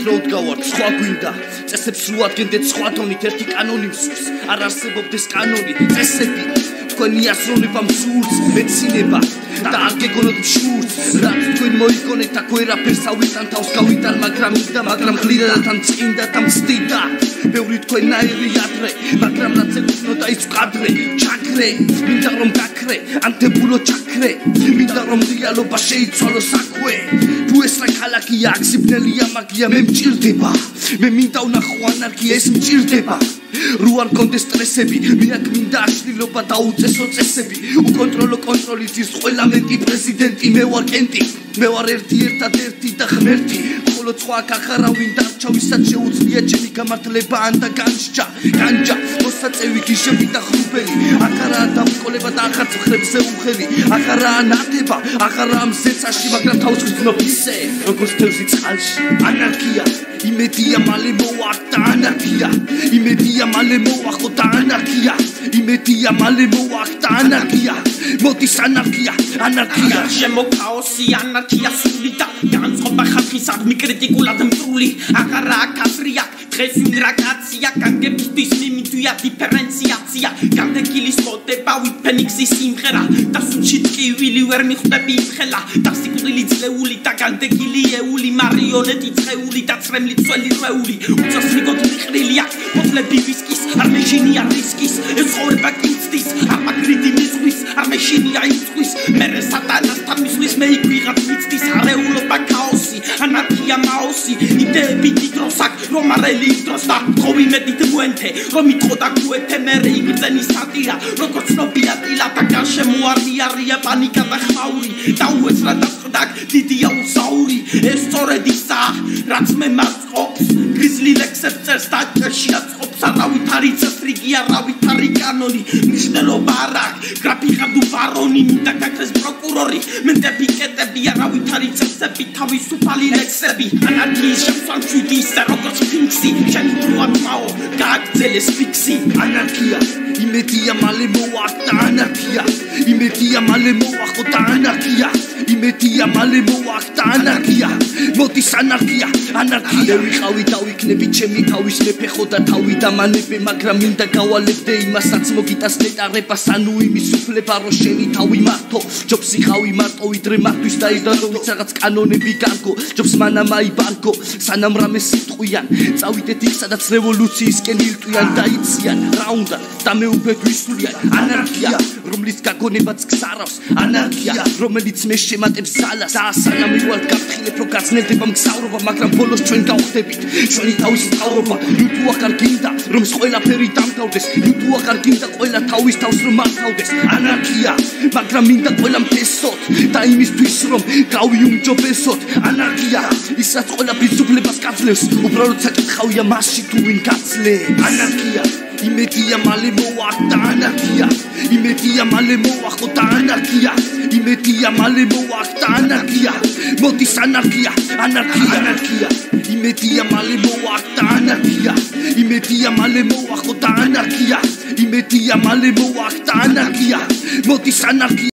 ვერათროდ გავართ სხვა გვინდა წესებს რო ადგენდეთ სხვა დონით ერთი კანონი მსურს არ არსებობდეს კანონი წესები თქვენი ასრულებამ სურს მეცინება და არ გეგონოთ შურს რაც თქვენ მოიგონეთ აქ ვერაფერს ავიტან თავს გავიტან მაგრამ გლიდა და თან წინდა და მცდიდა ბევრი თქვენაირი ადრე მაგრამ რაც ეკუთვნოდა ის ვყადრე ჩაქრე მინდა რომ გაქრე ანდებულო ჩაქრე მინდა რომ რეალობა შეიცვალო საქმე თუ ეს რა ქალაქია აქ სიბნელია მაგია მე მჭირდება მე მინდა ვნახო ანარქია ეს მჭირდება რო არ გქონდეს სტრესები მე აქ მინდა აშლილობა და უწესო წესები უკონტროლო კონტროლის ის ყველა მენტი პრეზიდენტი მე ვარ კენტი მე ვარ ერთადერთი და ღმერთი ხოლო სხვა ახარავინ დარჩა ვისაც შეუძლია ჩემი გამართლება ან და განსჯა მოსაწევი გიშები და ხრუბელი ახარაა დამკოლება და ახარ წხრებზე უხელი ახარაა ნათება ახარაა მზეცაში მაგრამ თავს გრძნობ ისე როგორც თევზი წყალში ანარქია იმედია მალე მოვახ და ანარქია იმედია მალე მოვახო და ანარქია იმედია მალე მოვახ და ანარქია მოდის ანარქია შემო ქაოსი ანარქია სული და განწყობა ხალხის აღმი კრიტიკულად მტრული აღარაა კაცრია დღეს ინგრაკაცია განგებისთვის მიმდია დიფერენციაცია განდეგილის მოდება ვიფენიქსის სიმღერა და სულში ტკივილი ვერ მიხვდები იმხელა და სიკვდილი ძლეული და განდეგილი ეული მარიონეტი წეული და წრემლი წველი რეული უწესრიგოდ მიყრილი აქ ფოთლები ვისკის არ მეშინია რისკის ეს ცხოვრება კიცდის არ მაგრიდი მისღვის არ მეშინია იწვის მერე სატანასთან მისვლის მე იქ ვიღაც მიცდის არეულობა ქაოსი ანარქია მაოსი იდეები დიდროს აქ რომ არელი დროს და ხოვი მეტით მოენთე რომ იტყო და გუეთე მერე იგრძენი სტატია როგორც ნობია ტილა და განშემოარდია პანიკა და ხმაური და უეცრად და დიდია უსაური ეს სწორედ ისაა რაც მე მაწყობს გრიზლი ლექსებს წერს და შეაწყობს არავით არის წესრიგი არავით არის კანონი მნიშვნელობა არ აქვს გრაფიკა თუ ბარონი მინდა გაქრეს პროკურორი მენტები კეტები არავით არის წესები თავისუფალი ლექსები ანარქიის შემსვანშვიდი ისე როგორც ფინქსი შენი დროამაო გააგრძელეს ფიქსი ანარქია იმედია მალე მოვახ და ანარქია იმედია მალე მოვახო და ანარქია იმედია მალე მოვახ და ანარქია მოდის ანარქია მე ვიყავი და ვიქნები ჩემი თავის მეფე ხო და თავი დამანებე მაგრამ მინდა გავალებდე იმასაც მოგიტას ნეტარებას ანუ იმის უფლება რო შენი თავი მართო ჯობს იხავი მარტო ვიდრე მართვის დაიდადო ვიც რაღაც კანონები გარგო ჯობს მანამ აიბარგო სანამ რამე სიტყვიან წავიდეთ იქ სადაც რევოლუციისკენ ილტვიან დაიციან რა უნდა და მეუფეთ ვისულიან ანარქია რომლის გაგონებაც გსარავს ანარქია რომელიც მე შემატებს ზალას და სანამ ივალ გაფრთხილებ რომ გაცნელდება მგზავრობა მაგრამ ბოლოს ჩვენ გავხდებით ჩვენი თავის მთავრობა ნუ აღარ გინდა რომ ყველაფერი დამთავრდეს ნუ აღარ გინდა ყველა თავის თავს რომ მართავდეს ანარქია მაგრამ მინდა ყველა მფესოთ და იმისთვის რომ გავიუმჯობესოთ ანარქია ისაც ყველაფრის უფლებას გაძლევს უბრალოდ საკითხავია მასში თუ ვინ გაცლე ანარქია იმედია მალე მოვახ და ანარქია იმედია მალე მოვახო და ანარქია იმედია მალე მოვახ და ანარქია მოდის ანარქია იმედია მალე მოვახ და ანარქია იმედია მალე მოვახო და ანარქია იმედია მალე მოვახ და ანარქია მოდის ანარქია